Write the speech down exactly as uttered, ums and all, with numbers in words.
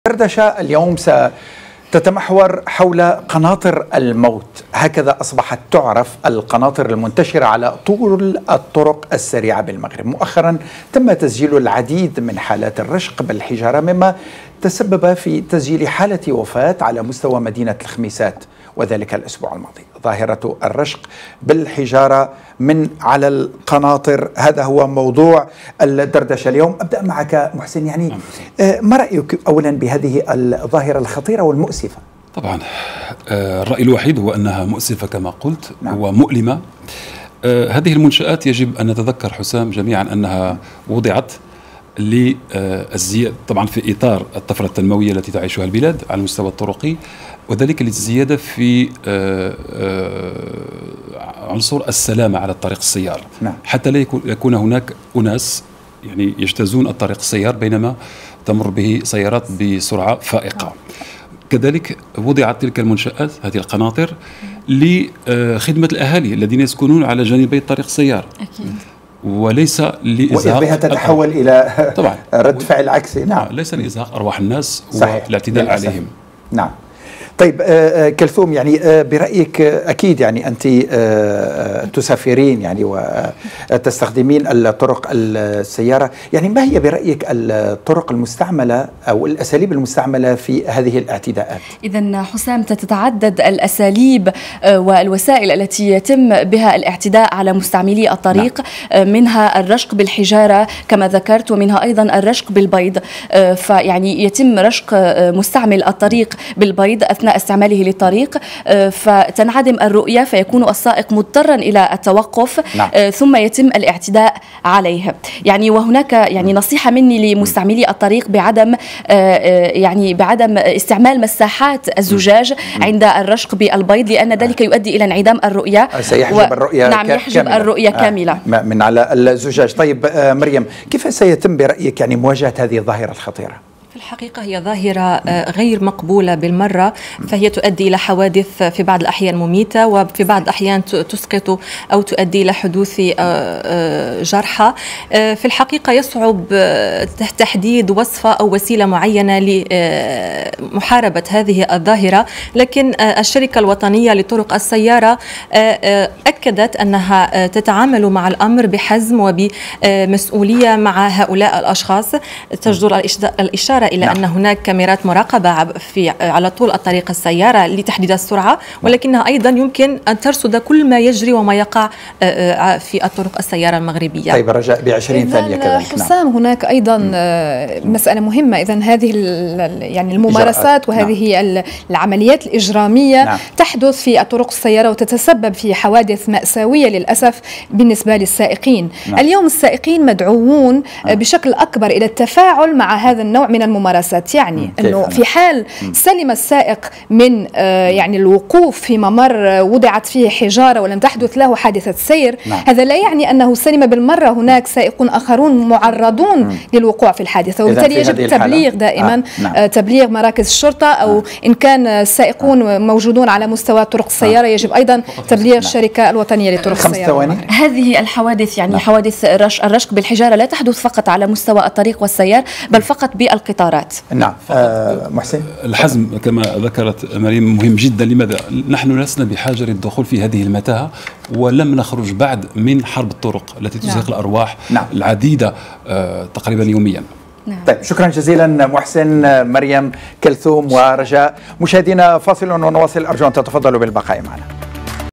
دردشة اليوم ستتمحور حول قناطر الموت، هكذا أصبحت تعرف القناطر المنتشرة على طول الطرق السريعة بالمغرب. مؤخرا تم تسجيل العديد من حالات الرشق بالحجارة، مما تسبب في تسجيل حالة وفاة على مستوى مدينة الخميسات، وذلك الأسبوع الماضي. ظاهرة الرشق بالحجارة من على القناطر، هذا هو موضوع الدردشة اليوم. أبدأ معك محسن، يعني ما رأيك أولا بهذه الظاهرة الخطيرة والمؤسفة؟ طبعا الرأي الوحيد هو أنها مؤسفة كما قلت، نعم. ومؤلمة. هذه المنشآت يجب أن نتذكر حسام جميعا أنها وضعت للزيادة طبعا في إطار الطفرة التنموية التي تعيشها البلاد على المستوى الطرقي، وذلك للزيادة في عنصر السلامة على الطريق السيار، نعم. حتى لا يكون هناك أناس يعني يجتازون الطريق السيار بينما تمر به سيارات بسرعة فائقة. كذلك وضعت تلك المنشآت، هذه القناطر، لخدمة الأهالي الذين يسكنون على جانبي الطريق السيار، أكيد. وليس لإزهاق بها تتحول إلى طبعا رد فعل عكسي، نعم. ليس لإزهاق أرواح الناس صحيح. والاعتداء عليهم، نعم. طيب كلثوم، يعني برأيك أكيد يعني أنت تسافرين يعني وتستخدمين الطرق السيارة، يعني ما هي برأيك الطرق المستعملة أو الأساليب المستعملة في هذه الاعتداءات؟ إذن حسام تتعدد الأساليب والوسائل التي يتم بها الاعتداء على مستعملي الطريق، نعم. منها الرشق بالحجارة كما ذكرت، ومنها أيضا الرشق بالبيض. فيعني يتم رشق مستعمل الطريق بالبيض أثناء استعماله للطريق، فتنعدم الرؤية فيكون السائق مضطرا إلى التوقف، نعم. ثم يتم الاعتداء عليه. يعني وهناك يعني نصيحة مني لمستعملي الطريق بعدم يعني بعدم استعمال مساحات الزجاج عند الرشق بالبيض، لأن ذلك يؤدي إلى انعدام الرؤية، سيحجب و... الرؤية نعم يحجب كاملة. الرؤية آه. كاملة من على الزجاج. طيب مريم، كيف سيتم برأيك يعني مواجهة هذه الظاهرة الخطيرة؟ في الحقيقة هي ظاهرة غير مقبولة بالمرة، فهي تؤدي إلى حوادث في بعض الأحيان مميتة، وفي بعض الأحيان تسقط أو تؤدي إلى حدوث جرحى. في الحقيقة يصعب تحديد وصفة أو وسيلة معينة لمحاربة هذه الظاهرة، لكن الشركة الوطنية لطرق السيارة أكدت أنها تتعامل مع الأمر بحزم وبمسؤولية مع هؤلاء الأشخاص. تجدر الإشارة إلى نعم. أن هناك كاميرات مراقبة في على طول الطريق السيارة لتحديد السرعة، ولكنها أيضا يمكن أن ترصد كل ما يجري وما يقع في الطرق السيارة المغربية. طيب رجاء بعشرين ثانية كذلك. حسام، نعم. هناك أيضا مسألة مهمة، إذن هذه يعني الممارسات وهذه نعم. العمليات الإجرامية نعم. تحدث في الطرق السيارة وتتسبب في حوادث مأساوية للأسف بالنسبة للسائقين. نعم. اليوم السائقين مدعوون نعم. بشكل أكبر إلى التفاعل مع هذا النوع من الممارسات، يعني أنه في حال سلم السائق من آه يعني الوقوف في ممر وضعت فيه حجارة ولم تحدث له حادثة سير، نعم. هذا لا يعني أنه سلم بالمرة. هناك سائقون آخرون معرضون مم. للوقوع في الحادثة، وبالتالي يجب التبليغ دائما، آه. نعم. آه تبليغ مراكز الشرطة، أو آه. إن كان السائقون آه. موجودون على مستوى طرق السيارة، آه. يجب أيضا تبليغ الشركة نعم. الوطنية لطرق السيارة. هذه الحوادث يعني نعم. حوادث الرشق بالحجارة لا تحدث فقط على مستوى الطريق والسيار، بل فقط بالقطارات. نعم. آه محسن، الحزم كما ذكرت مريم مهم جدا. لماذا؟ نحن لسنا بحاجة للدخول في هذه المتاهة، ولم نخرج بعد من حرب الطرق التي تزهق نعم. الأرواح نعم. العديدة آه تقريبا يوميا. نعم. طيب شكرا جزيلا محسن، مريم، كلثوم ورجاء. مشاهدينا فاصل ونواصل، أرجو أن تتفضلوا بالبقاء معنا.